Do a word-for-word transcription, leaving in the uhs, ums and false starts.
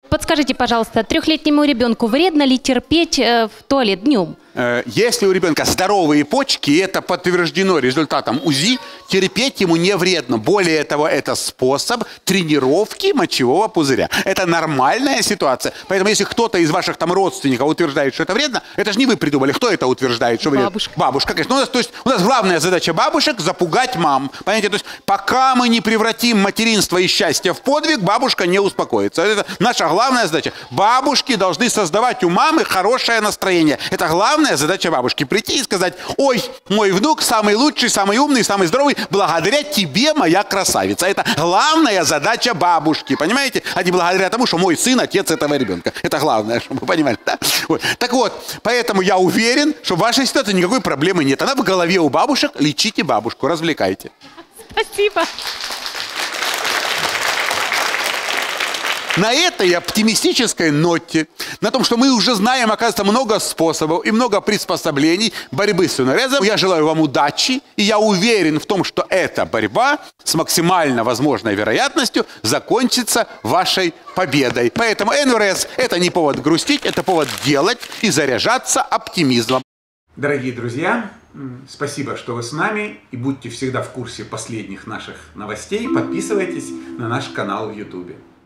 Подскажите, пожалуйста, трехлетнему ребенку вредно ли терпеть э, в туалет днем? Если у ребенка здоровые почки, и это подтверждено результатом УЗИ, терпеть ему не вредно. Более того, это способ тренировки мочевого пузыря. Это нормальная ситуация. Поэтому если кто-то из ваших там родственников утверждает, что это вредно, это же не вы придумали. Кто это утверждает, что вредно? Бабушка. Бабушка, конечно. У нас, то есть, у нас главная задача бабушек – запугать мам. Понимаете? То есть пока мы не превратим материнство и счастье в подвиг, бабушка не успокоится. Это наша главная задача. Бабушки должны создавать у мамы хорошее настроение. Это главное задача бабушки. Прийти и сказать: ой, мой внук самый лучший, самый умный, самый здоровый, благодаря тебе, моя красавица. Это главная задача бабушки, понимаете? А не благодаря тому, что мой сын отец этого ребенка. Это главное, чтобы вы понимали. Да? Вот. Так вот, поэтому я уверен, что в вашей ситуации никакой проблемы нет. Она в голове у бабушек. Лечите бабушку, развлекайте. Спасибо. На этой оптимистической ноте, на том, что мы уже знаем, оказывается, много способов и много приспособлений борьбы с слюноредом, я желаю вам удачи, и я уверен в том, что эта борьба с максимально возможной вероятностью закончится вашей победой. Поэтому эн эр эс – это не повод грустить, это повод делать и заряжаться оптимизмом. Дорогие друзья, спасибо, что вы с нами, и будьте всегда в курсе последних наших новостей. Подписывайтесь на наш канал в ютубе.